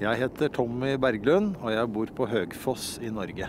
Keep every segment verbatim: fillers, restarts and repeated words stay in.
Jeg heter Tommy Berglund, og jeg bor på Høgfoss i Norge.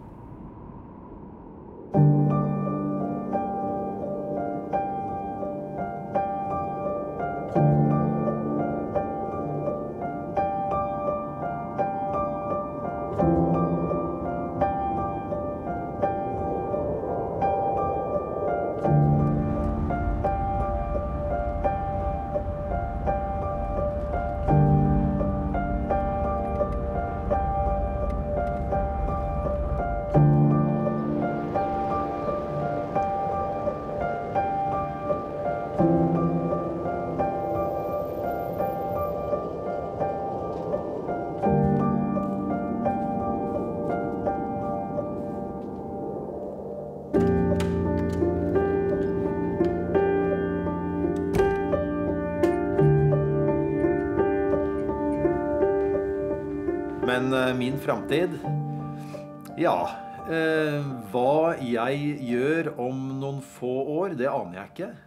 Men min framtid, ja, eh, hva jeg gjør om noen få år, det aner jeg ikke.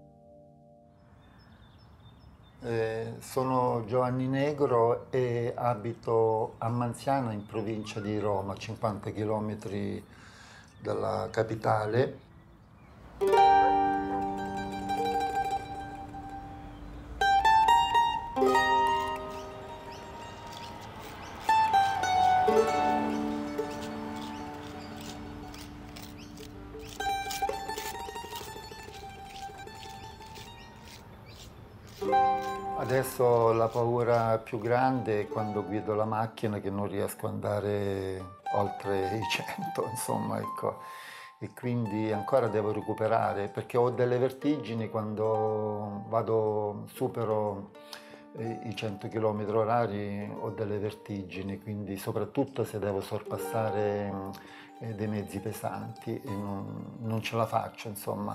Eh, sono Giovanni e abito a Manziano in provincia di Roma, cinquanta chilometri dalla capitale. Adesso la paura più grande è quando guido la macchina che non riesco ad andare oltre i cento, insomma, ecco. E quindi ancora devo recuperare perché ho delle vertigini quando vado, supero i cento chilometri orari, ho delle vertigini, quindi soprattutto se devo sorpassare dei mezzi pesanti e non, non ce la faccio, insomma.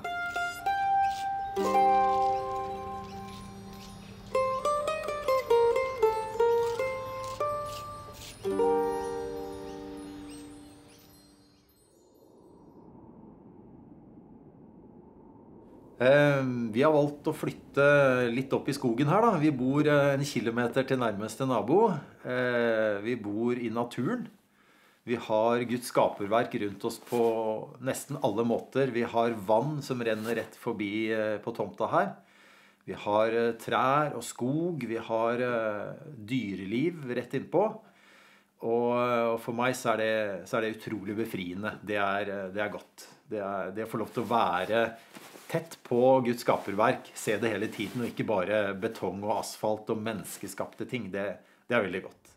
Vi har valgt å flytte litt opp i skogen her da. Vi bor en kilometer til nærmeste nabo. Vi bor i naturen. Vi har Guds skaperverk rundt oss på nesten alle måter. Vi har vann som renner rett forbi på tomta her. Vi har trær og skog. Vi har dyreliv rett innpå. Og for meg så er det, så er det utrolig befriende. Det er, det er godt. Det er, det å få lov til å være tett på Guds skaperverk, se det hele tiden, og ikke bare betong og asfalt og menneskeskapte ting. Det, det er veldig godt.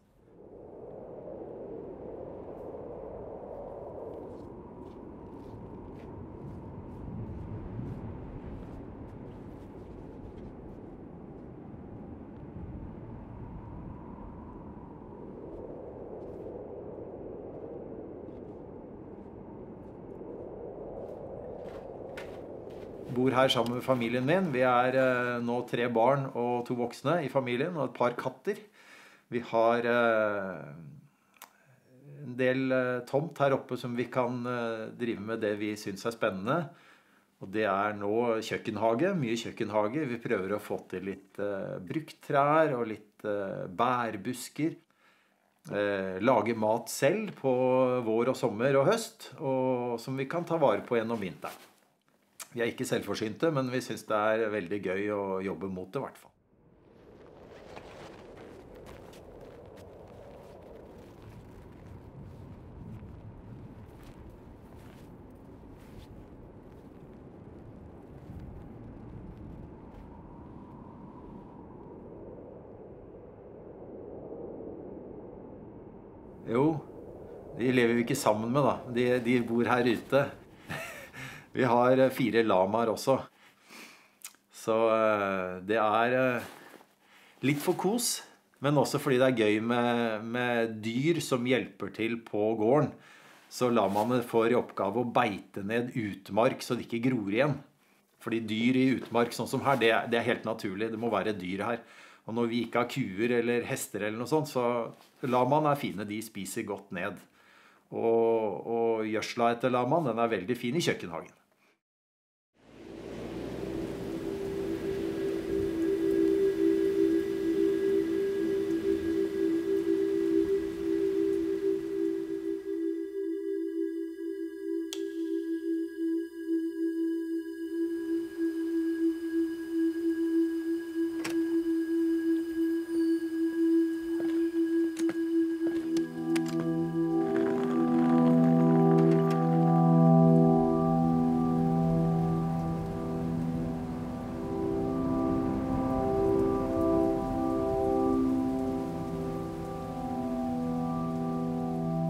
Bor her sammen med familien min. Vi er eh, nå tre barn og to voksne i familien, og et par katter. Vi har eh, en del eh, tomt her oppe som vi kan eh, drive med det vi synes er spennende. Og det er nå kjøkkenhage, mye kjøkkenhage. Vi prøver å få til litt eh, brukttrær og litt eh, bærbusker. Eh, lage mat selv på vår og sommer og høst, og som vi kan ta vare på gjennom vinteren. Vi er ikke selvforsynte, men vi synes det er veldig gøy å jobbe mot det i hvert fall. Jo, de lever vi ikke sammen med da. De, de bor her ute. Vi har fire lamaer også. Så det er litt for kos, men også fordi det er gøy med, med dyr som hjelper til på gården. Så lamaene får i oppgave å beite ned utmark så de ikke gror igjen. Fordi dyr i utmark sånn som her, det er, det er helt naturlig. Det må være dyr her. Og når vi ikke har kuer eller hester eller noe sånt, så lamaene er fine, de spiser godt ned. Og, og gjødsla etter lamaen, den er veldig fin i kjøkkenhagen.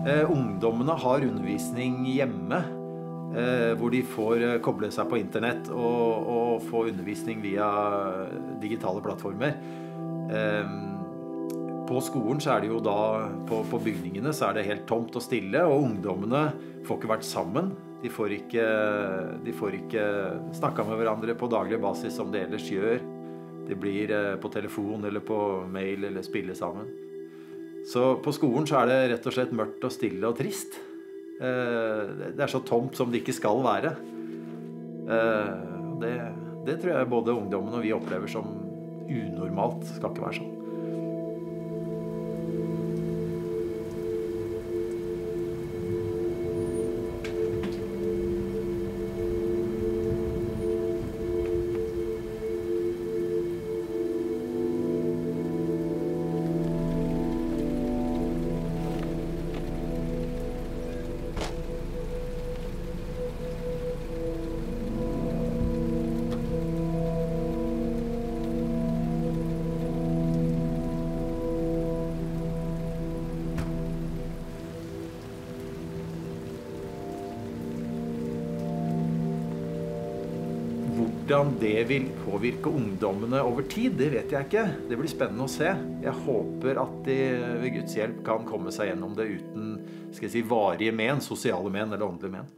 Eh, ungdommene har undervisning hjemme, eh, hvor de får eh, koble seg på internett og, og få undervisning via digitale plattformer. Eh, på skolen så er det jo da, på, på bygningene så er det helt tomt og stille, og ungdommene får ikke vært sammen. De får ikke, de får ikke snakket med hverandre på daglig basis som de ellers gjør. Det blir på telefon eller på mail eller spille sammen. Så på skolen så er det rett og slett mørkt og stille og trist. Det er så tomt som det ikke skal være. Det, det tror jeg både ungdommen og vi opplever som unormalt. Det skal ikke være sånn. Hvordan det vil påvirke ungdommene over tid, det vet jeg ikke. Det blir spennende å se. Jeg håper at de ved Guds hjelp kan komme seg gjennom det uten, skal jeg si, varige men, sosiale men eller åndelige men.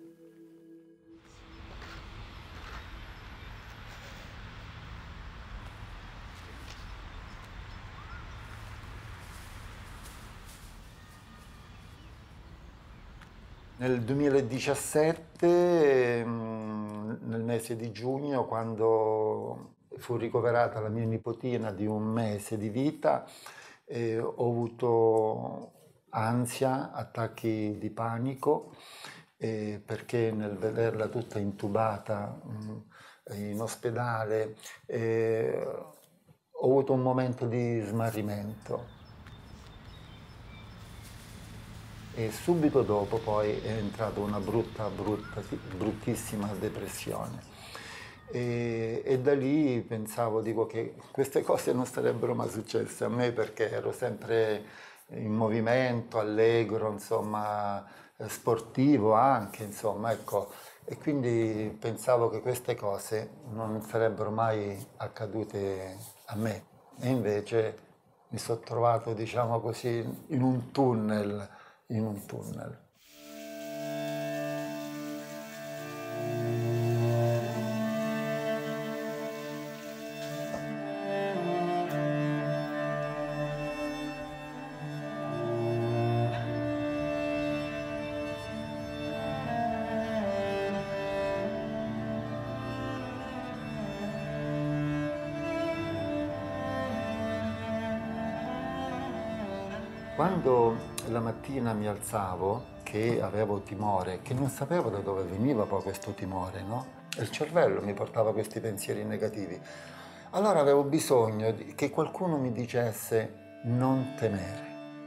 Nel duemiladiciassette, nel mese di giugno, quando fu ricoverata la mia nipotina di un mese di vita, eh, ho avuto ansia, attacchi di panico, eh, perché nel vederla tutta intubata mh, in ospedale eh, ho avuto un momento di smarrimento. E subito dopo poi è entrata una brutta, brutta, bruttissima depressione. E, e da lì pensavo, dico, che queste cose non sarebbero mai successe a me, perché ero sempre in movimento, allegro, insomma, sportivo anche, insomma, ecco. E quindi pensavo che queste cose non sarebbero mai accadute a me. E invece mi sono trovato, diciamo così, in un tunnel, in un tunnel. Quando la mattina mi alzavo, che avevo timore, che non sapevo da dove veniva poi questo timore, no? E il cervello mi portava questi pensieri negativi. Allora avevo bisogno di, che qualcuno mi dicesse non temere.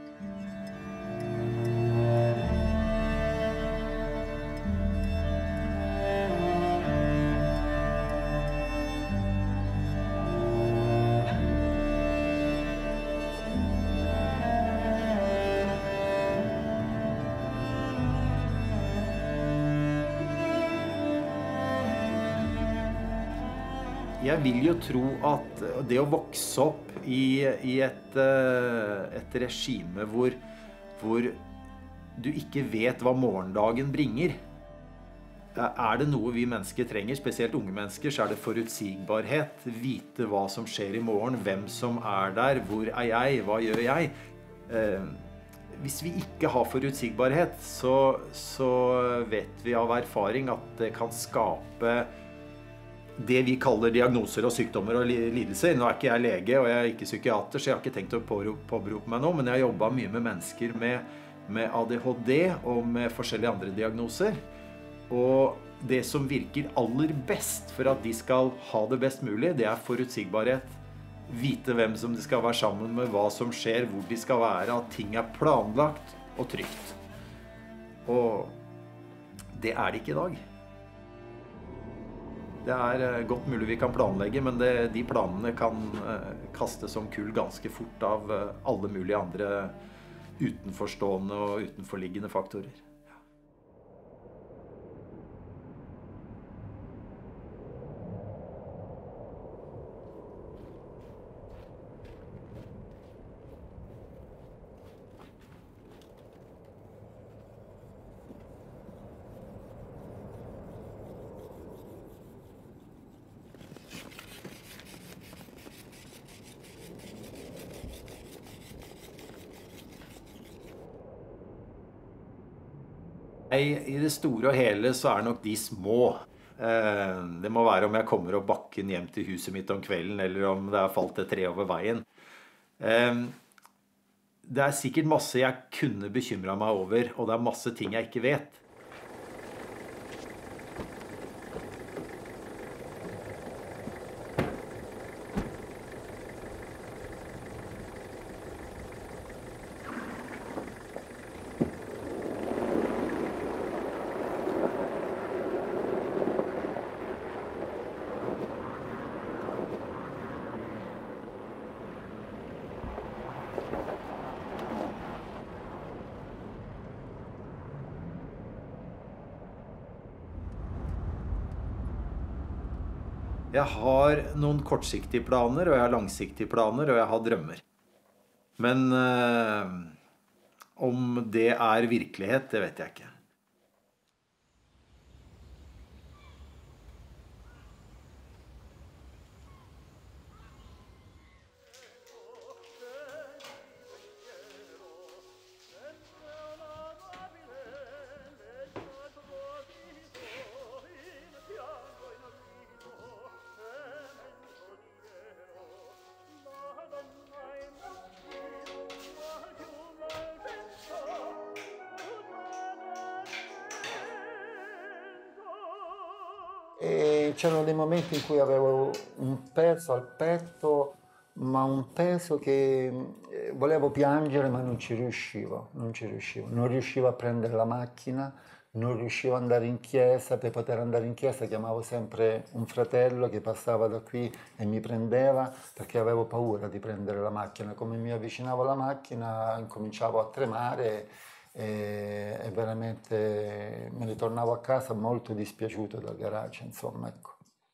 Jeg vil jo tro at det å vokse opp i, i et, et regime hvor, hvor du ikke vet hva morgendagen bringer, er det noe vi mennesker trenger, spesielt unge mennesker, så er det forutsigbarhet, vite hva som skjer i morgen, hvem som er der, hvor er jeg, hva gjør jeg. Hvis vi ikke har forutsigbarhet, så, så vet vi av erfaring at det kan skape det vi kaller diagnoser og sykdommer og lidelser. Nå er ikke jeg lege og jeg er ikke psykiater, så jeg har ikke tenkt å påberope meg nå, men jeg har jobbet mye med mennesker med, med A D H D og med forskjellige andre diagnoser. Og det som virker aller best for at de skal ha det best mulig, det er forutsigbarhet. Vite hvem som de skal være sammen med, hva som skjer, hvor de skal være, at ting er planlagt og trygt. Og det er det ikke i dag. Det er godt mulig vi kan planlegge, men det, de planene kan eh, kastes som kull ganske fort av eh, alle mulige andre utenforstående og utenforliggende faktorer. I det store og hele så er nok de små. Det må være om jeg kommer opp bakken hjem til huset mitt om kvelden, eller om det har falt et tre over veien. Det er sikkert masse jeg kunne bekymret meg over, og det er masse ting jeg ikke vet. Jeg har noen kortsiktige planer, og jeg har langsiktige planer, og jeg har drømmer. Men eh, om det er virkelighet, det vet jeg ikke. E c'erano dei momenti in cui avevo un peso al petto, ma un peso che eh, volevo piangere, ma non ci riuscivo, non ci riuscivo. Non riuscivo a prendere la macchina, non riuscivo ad andare in chiesa. Per poter andare in chiesa chiamavo sempre un fratello che passava da qui e mi prendeva, perché avevo paura di prendere la macchina. Come mi avvicinavo alla macchina incominciavo a tremare e, e veramente me ne tornavo a casa molto dispiaciuto dal garage, insomma, ecco.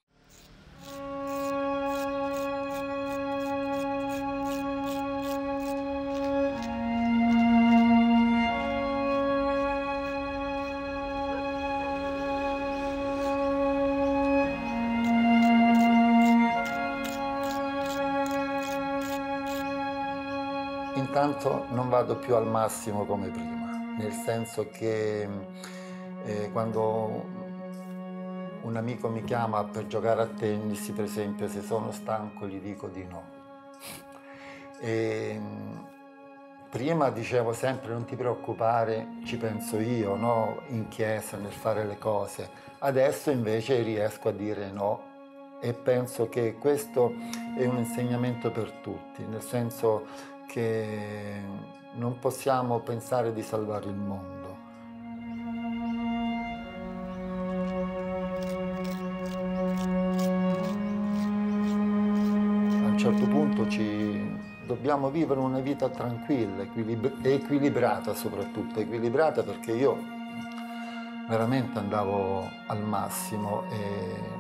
Intanto non vado più al massimo come prima, nel senso che eh, quando un amico mi chiama per giocare a tennis, per esempio, se sono stanco gli dico di no. E, prima dicevo sempre non ti preoccupare, ci penso io, no? In chiesa, nel fare le cose. Adesso invece riesco a dire no e penso che questo è un insegnamento per tutti, nel senso che non possiamo pensare di salvare il mondo. A un certo punto ci dobbiamo vivere una vita tranquilla, equilib- equilibrata soprattutto, equilibrata perché io veramente andavo al massimo e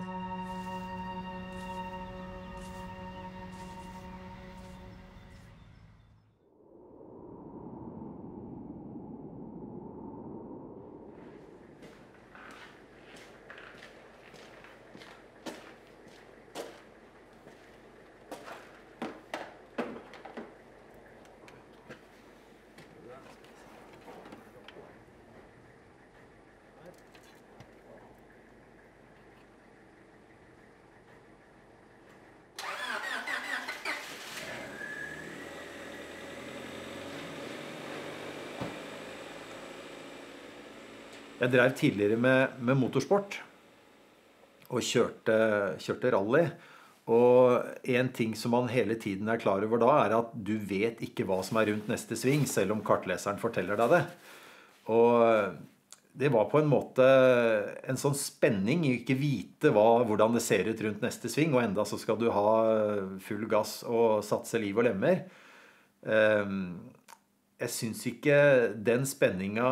Jeg drev tidligere med, med motorsport og kjørte, kjørte rally. Og en ting som man hele tiden er klar over da, er at du vet ikke hva som er rundt neste sving, selv om kartleseren forteller deg det. Og det var på en måte en sånn spenning, ikke vite hva, hvordan det ser ut rundt neste sving, og enda så skal du ha full gass og satse liv og lemmer. Um, jeg syns ikke den spenninga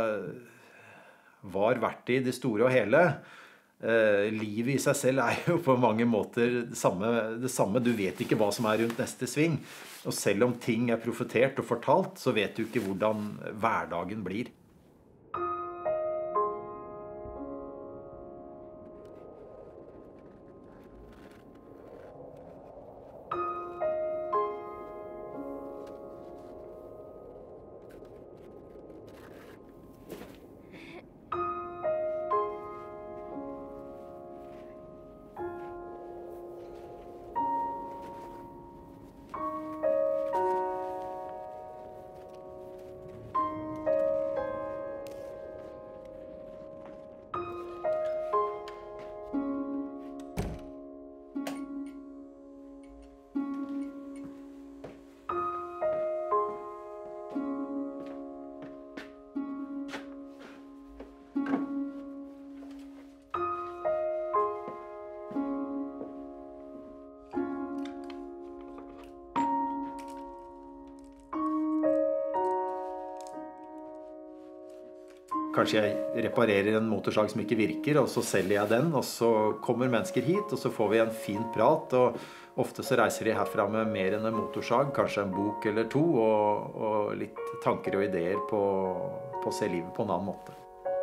var verdt det i det store og hele. Eh, livet i seg selv er jo på mange måter det samme, det samme. Du vet ikke hva som er rundt neste sving. Og selv om ting er profetert og fortalt, så vet du ikke hvordan hverdagen blir. Kanskje jeg reparerer en motorsag som ikke virker, og så selger jeg den, og så kommer mennesker hit, og så får vi en fin prat, og ofte så reiser de herfra med mer enn en motorsag, kanskje en bok eller to, og, og litt tanker og ideer på, på å se livet på en annen måte.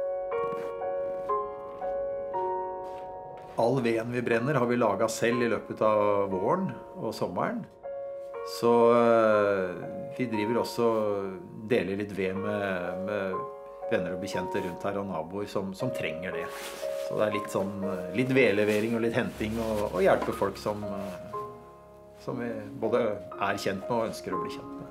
All veden vi brenner har vi laget selv i løpet av våren og sommeren. Så vi driver også, deler litt ved med, med venner og bekjente rundt her og naboer som, som trenger det. Så det er litt sånn, litt vedlevering og litt henting og, og hjelpe folk som, som vi både er kjent med og ønsker å bli kjent med.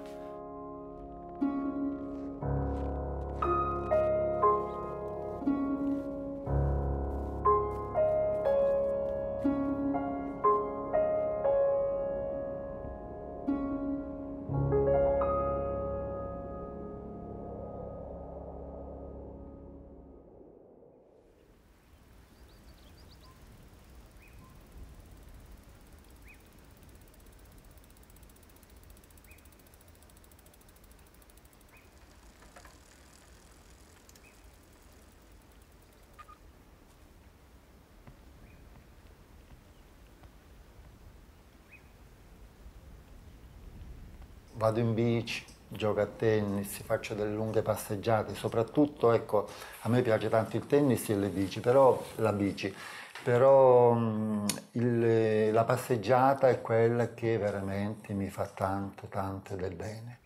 Vado in bici, gioco a tennis, faccio delle lunghe passeggiate, soprattutto, ecco, a me piace tanto il tennis e le bici, però la bici, però mh, il, la passeggiata è quella che veramente mi fa tanto, tanto del bene.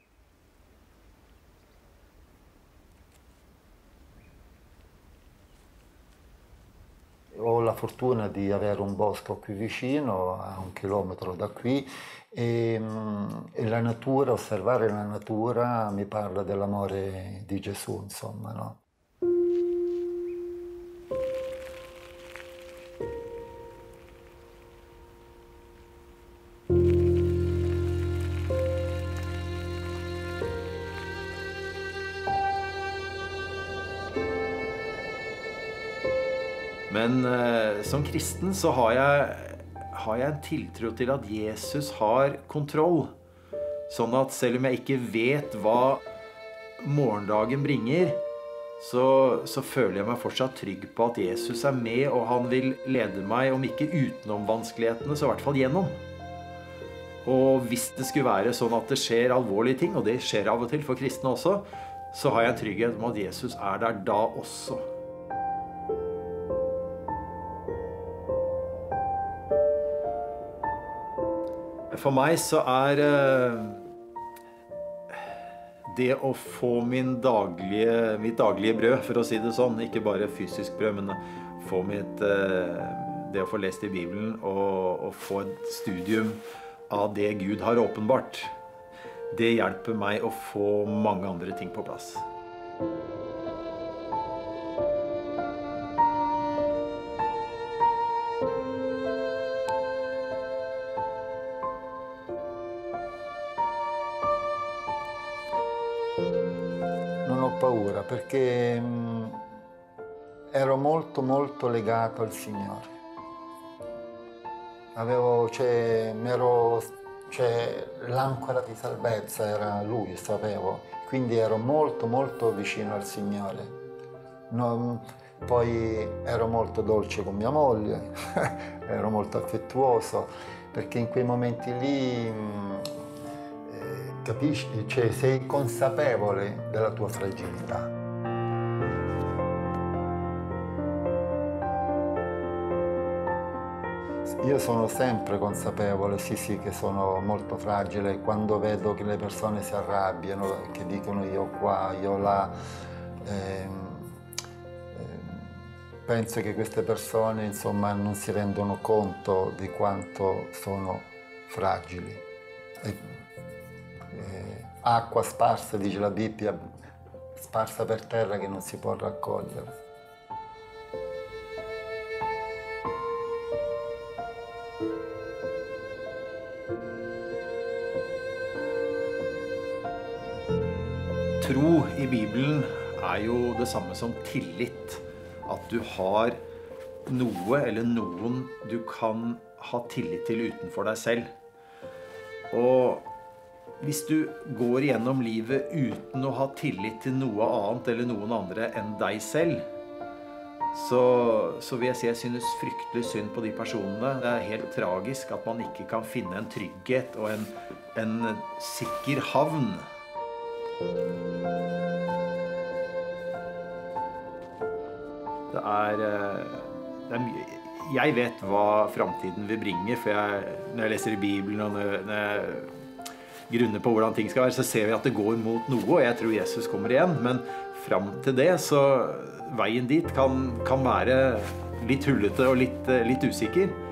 Ho la fortuna di avere un bosco qui vicino, a un chilometro da qui, e, e la natura, osservare la natura mi parla dell'amore di Gesù, insomma, no? Men eh, som kristen så har jeg, har jeg en tiltro til at Jesus har kontroll. Sånn at selv om jeg ikke vet hva morgendagen bringer, så, så føler jeg meg fortsatt trygg på at Jesus er med, og han vil lede meg, om ikke utenom vanskelighetene, så i hvert fall gjennom. Og hvis det skulle være sånn at det skjer alvorlige ting, og det skjer av og til for kristne også, så har jeg en trygghet om at Jesus er der da også. For meg så er det å få min daglige, mitt daglige brød, for å si det sånn, ikke bare fysisk brød, men få mitt, det å få lest i Bibelen og, og få et studium av det Gud har åpenbart, det hjelper meg å få mange andre ting på plass. Non ho paura perché mh, ero molto molto legato al Signore. Avevo, cioè, mi ero cioè, l'ancora di salvezza era lui, sapevo, quindi ero molto molto vicino al Signore. Non- Poi ero molto dolce con mia moglie, ero molto affettuoso, perché in quei momenti lì mh, eh, capisci, cioè, sei consapevole della tua fragilità. Io sono sempre consapevole, sì sì, che sono molto fragile. Quando vedo che le persone si arrabbiano, che dicono io qua, io là, ehm, ehm, penso che queste persone, insomma, non si rendono conto di quanto sono fragili. E, eh, acqua sparsa, dice la Bibbia, sparsa per terra che non si può raccogliere. Tro i Bibelen er jo det samme som tillit. At du har noe eller noen du kan ha tillit til utenfor deg selv. Og hvis du går gjennom livet uten å ha tillit til noe annet eller noen andre enn deg selv, så, så vil jeg si jeg synes fryktelig synd på de personene. Det er helt tragisk at man ikke kan finne en trygghet og en, en sikker havn. Det er, det er mye. Jeg vet hva fremtiden vil bringe, for jeg, når jeg leser i Bibelen og når, når jeg grunner på hvordan ting skal være, så ser vi at det går mot noe, og jeg tror Jesus kommer igjen. Men frem til det, så veien dit kan, kan være litt hullete og litt, litt usikker.